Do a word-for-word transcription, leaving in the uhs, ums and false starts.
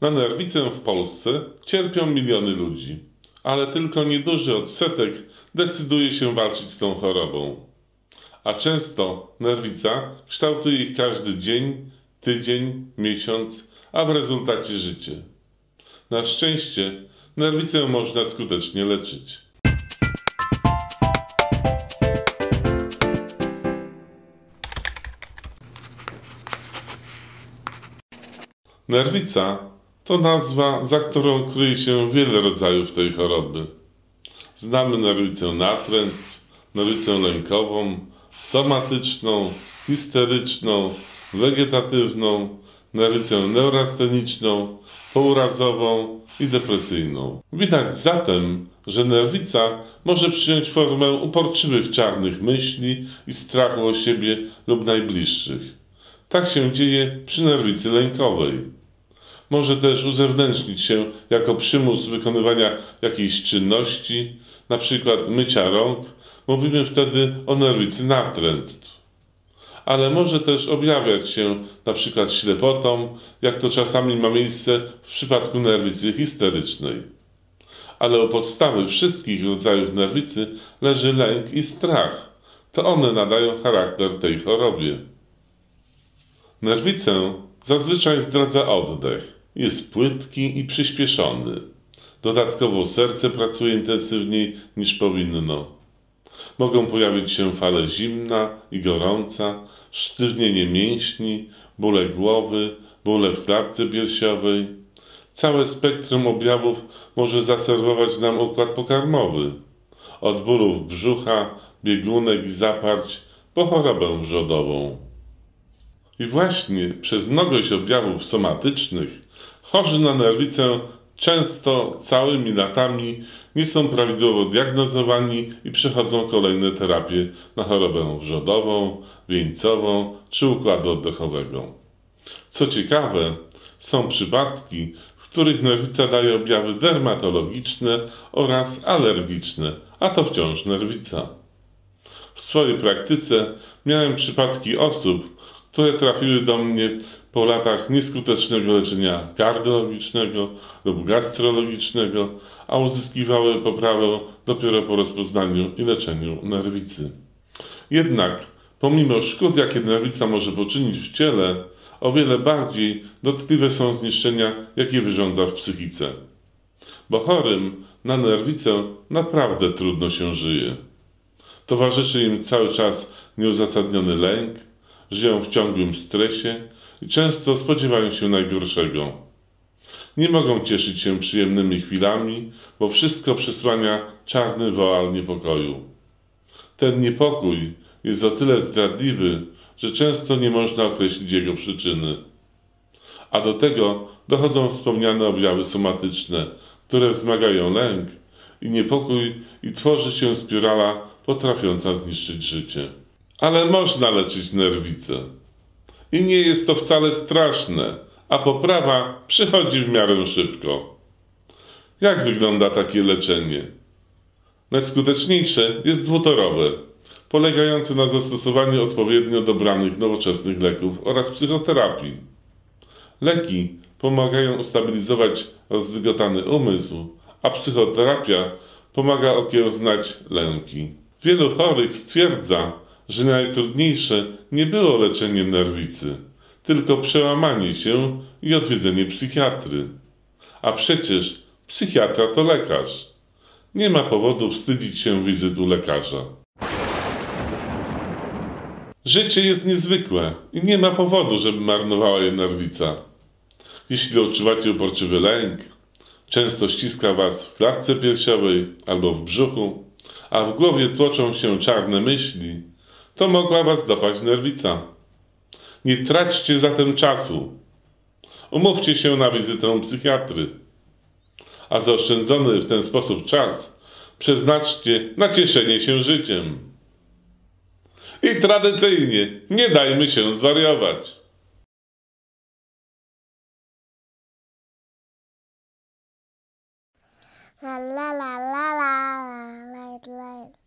Na nerwicę w Polsce cierpią miliony ludzi, ale tylko nieduży odsetek decyduje się walczyć z tą chorobą. A często nerwica kształtuje ich każdy dzień, tydzień, miesiąc, a w rezultacie życie. Na szczęście nerwicę można skutecznie leczyć. Nerwica to nazwa, za którą kryje się wiele rodzajów tej choroby. Znamy nerwicę natręstw, nerwicę lękową, somatyczną, histeryczną, wegetatywną, nerwicę neurasteniczną, pourazową i depresyjną. Widać zatem, że nerwica może przyjąć formę uporczywych czarnych myśli i strachu o siebie lub najbliższych. Tak się dzieje przy nerwicy lękowej. Może też uzewnętrznić się jako przymus wykonywania jakiejś czynności, np. mycia rąk. Mówimy wtedy o nerwicy natręstw. Ale może też objawiać się np. ślepotą, jak to czasami ma miejsce w przypadku nerwicy histerycznej. Ale u podstawy wszystkich rodzajów nerwicy leży lęk i strach. To one nadają charakter tej chorobie. Nerwicę zazwyczaj zdradza oddech. Jest płytki i przyspieszony. Dodatkowo serce pracuje intensywniej niż powinno. Mogą pojawić się fale zimna i gorąca, sztywnienie mięśni, bóle głowy, bóle w klatce piersiowej. Całe spektrum objawów może zaserwować nam układ pokarmowy. Od bólów brzucha, biegunek i zaparć po chorobę wrzodową. I właśnie przez mnogość objawów somatycznych chorzy na nerwicę często całymi latami nie są prawidłowo diagnozowani i przechodzą kolejne terapie na chorobę wrzodową, wieńcową czy układu oddechowego. Co ciekawe, są przypadki, w których nerwica daje objawy dermatologiczne oraz alergiczne, a to wciąż nerwica. W swojej praktyce miałem przypadki osób, które trafiły do mnie po latach nieskutecznego leczenia kardiologicznego lub gastrologicznego, a uzyskiwały poprawę dopiero po rozpoznaniu i leczeniu nerwicy. Jednak, pomimo szkód, jakie nerwica może poczynić w ciele, o wiele bardziej dotkliwe są zniszczenia, jakie wyrządza w psychice. Bo chorym na nerwicę naprawdę trudno się żyje. Towarzyszy im cały czas nieuzasadniony lęk, żyją w ciągłym stresie i często spodziewają się najgorszego. Nie mogą cieszyć się przyjemnymi chwilami, bo wszystko przysłania czarny woal niepokoju. Ten niepokój jest o tyle zdradliwy, że często nie można określić jego przyczyny. A do tego dochodzą wspomniane objawy somatyczne, które wzmagają lęk i niepokój i tworzy się spirala potrafiąca zniszczyć życie. Ale można leczyć nerwicę. I nie jest to wcale straszne, a poprawa przychodzi w miarę szybko. Jak wygląda takie leczenie? Najskuteczniejsze jest dwutorowe, polegające na zastosowaniu odpowiednio dobranych nowoczesnych leków oraz psychoterapii. Leki pomagają ustabilizować rozdygotany umysł, a psychoterapia pomaga okiełznać lęki. Wielu chorych stwierdza, że najtrudniejsze nie było leczenie nerwicy, tylko przełamanie się i odwiedzenie psychiatry. A przecież psychiatra to lekarz. Nie ma powodu wstydzić się wizyt u lekarza. Życie jest niezwykłe i nie ma powodu, żeby marnowała je nerwica. Jeśli odczuwacie uporczywy lęk, często ściska was w klatce piersiowej albo w brzuchu, a w głowie tłoczą się czarne myśli, to mogła was dopaść nerwica. Nie traćcie zatem czasu. Umówcie się na wizytę psychiatry. A zaoszczędzony w ten sposób czas przeznaczcie na cieszenie się życiem. I tradycyjnie nie dajmy się zwariować. La la la la la la la la.